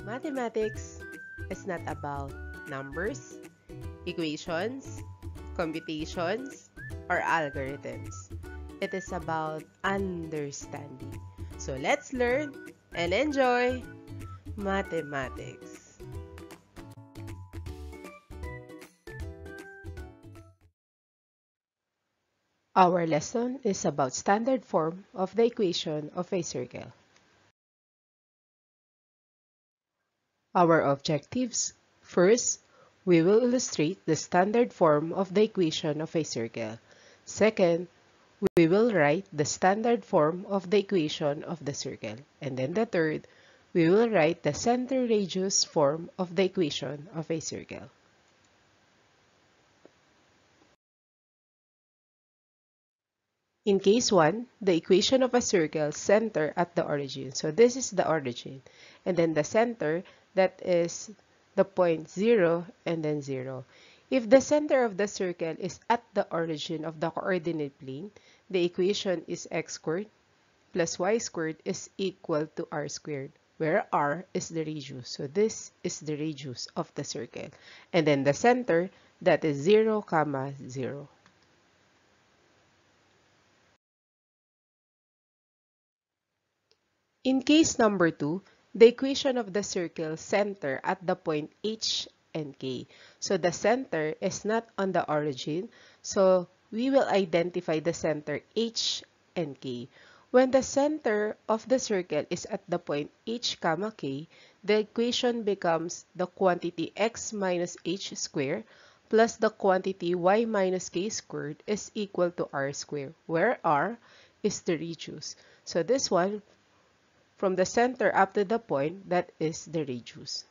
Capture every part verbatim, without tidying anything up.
Mathematics is not about numbers, equations, computations, or algorithms. It is about understanding. So let's learn and enjoy mathematics. Our lesson is about standard form of the equation of a circle. Our objectives. First, we will illustrate the standard form of the equation of a circle. Second, we will write the standard form of the equation of the circle. And then the third, we will write the center radius form of the equation of a circle. In case one, the equation of a circle center at the origin. So this is the origin. And then the center, that is the point zero and then zero. If the center of the circle is at the origin of the coordinate plane, the equation is x squared plus y squared is equal to r squared, where r is the radius. So this is the radius of the circle. And then the center, that is zero, comma, zero. In case number two, the equation of the circle center at the point H and K. So the center is not on the origin, so we will identify the center H and K. When the center of the circle is at the point H, comma, K, the equation becomes the quantity x minus h squared plus the quantity y minus k squared is equal to r squared, where r is the radius. So this one, from the center up to the point, that is the radius.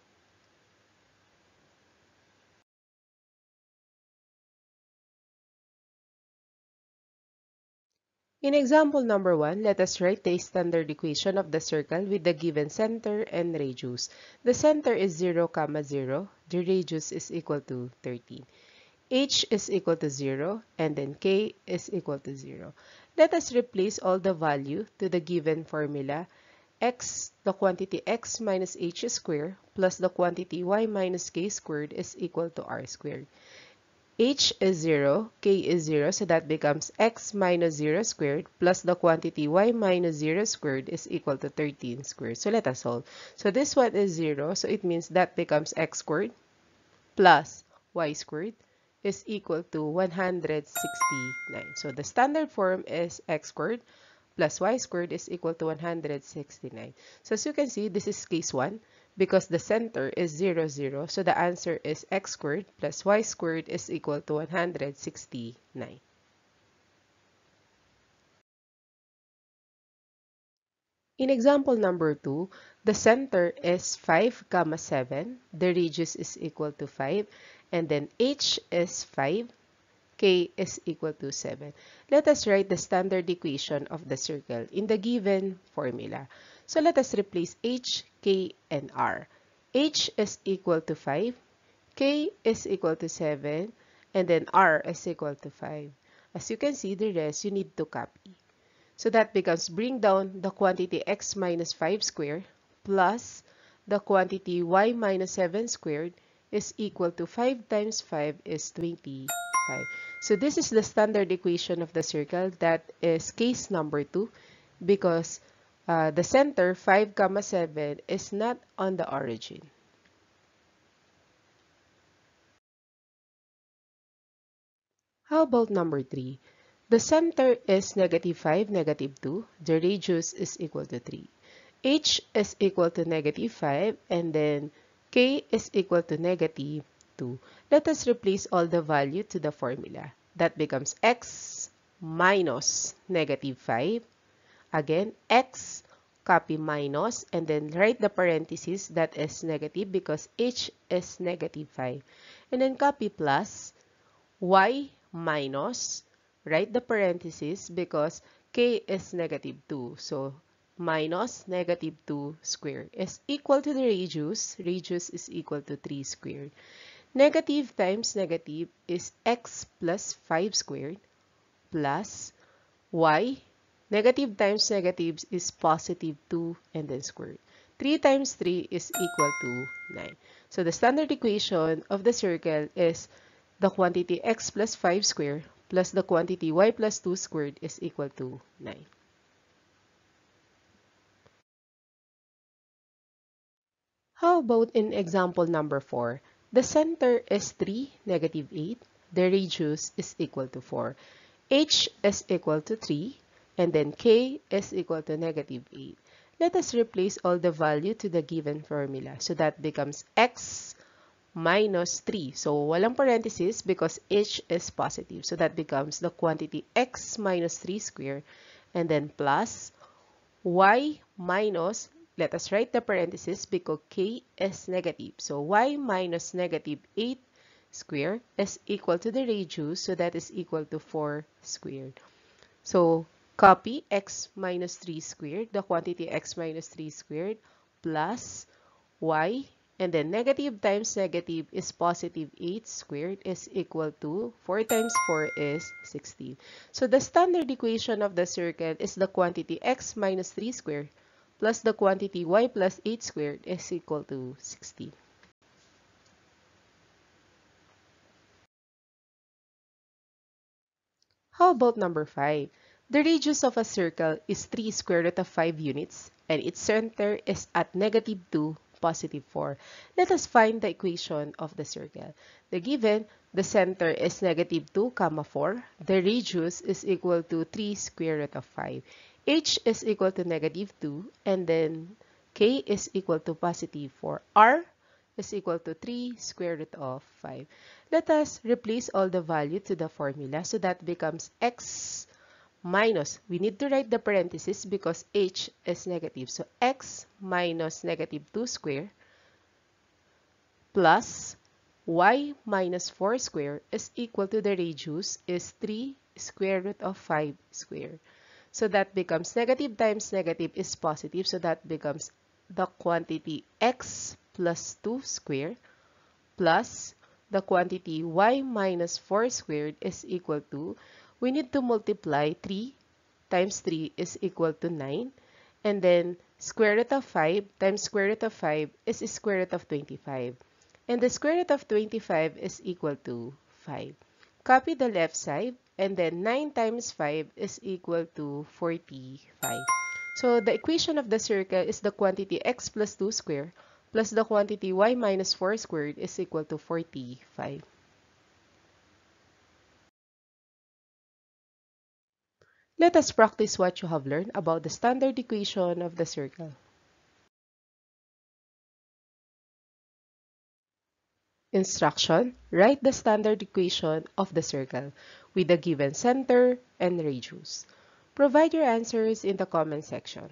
In example number one, let us write the standard equation of the circle with the given center and radius. The center is zero, comma, zero. The radius is equal to thirteen. H is equal to zero, and then K is equal to zero. Let us replace all the value to the given formula. X, the quantity x minus h squared plus the quantity y minus k squared is equal to r squared. H is zero, k is zero, so that becomes x minus zero squared plus the quantity y minus zero squared is equal to thirteen squared. So let us solve. So this one is zero, so it means that becomes x squared plus y squared is equal to one hundred sixty-nine. So the standard form is x squared plus y squared is equal to one hundred sixty-nine. So as you can see, this is case one because the center is zero, zero. So the answer is x squared plus y squared is equal to one hundred sixty-nine. In example number two, the center is five, comma, seven. The radius is equal to five. And then h is five. K is equal to seven. Let us write the standard equation of the circle in the given formula. So let us replace h, k, and r. H is equal to five, k is equal to seven, and then r is equal to five. As you can see, the rest you need to copy. So that becomes bring down the quantity x minus five squared plus the quantity y minus seven squared is equal to five times five is twenty-five. So this is the standard equation of the circle. That is case number two because uh, the center five, comma, seven is not on the origin. How about number three? The center is negative five, negative two. The radius is equal to three. H is equal to negative five and then K is equal to negative two. Let us replace all the value to the formula. That becomes x minus negative five. Again, x, copy minus, and then write the parenthesis that is negative because h is negative five. And then copy plus y minus, write the parenthesis because k is negative two. So minus negative two squared is equal to the radius. Radius is equal to three squared. Negative times negative is x plus five squared plus y. Negative times negative is positive two and then squared. three times three is equal to nine. So the standard equation of the circle is the quantity x plus five squared plus the quantity y plus two squared is equal to nine. How about in example number four? The center is three, negative eight. The radius is equal to four. H is equal to three. And then K is equal to negative eight. Let us replace all the value to the given formula. So that becomes x minus three. So walang parenthesis because H is positive. So that becomes the quantity x minus three squared. And then plus y minus, let us write the parenthesis because k is negative. So y minus negative eight squared is equal to the radius, so that is equal to four squared. So copy x minus three squared, the quantity x minus three squared, plus y, and then negative times negative is positive eight squared is equal to four times four is sixteen. So the standard equation of the circle is the quantity x minus three squared plus the quantity y plus eight squared is equal to sixteen. How about number five? The radius of a circle is three square root of five units and its center is at negative two, positive four. Let us find the equation of the circle. The given, the center is negative two, comma four. The radius is equal to three square root of five. H is equal to negative two and then K is equal to positive four. R is equal to three square root of five. Let us replace all the value to the formula so that becomes x minus, we need to write the parenthesis because h is negative. So x minus negative two square plus y minus four square is equal to the radius is three square root of five square. So that becomes negative times negative is positive. So that becomes the quantity x plus two square plus the quantity y minus four squared is equal to, we need to multiply three times three is equal to nine. And then square root of five times square root of five is square root of twenty-five. And the square root of twenty-five is equal to five. Copy the left side and then nine times five is equal to forty-five. So the equation of the circle is the quantity x plus two square plus the quantity y minus four squared is equal to forty-five. Let us practice what you have learned about the standard equation of the circle. Instruction: write the standard equation of the circle with the given center and radius. Provide your answers in the comment section.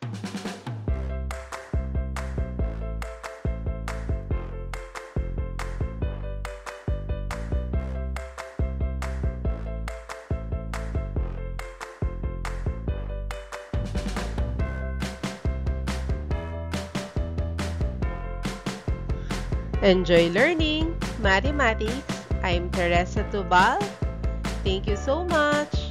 Enjoy learning mathematics. I'm Teresa Tubal. Thank you so much.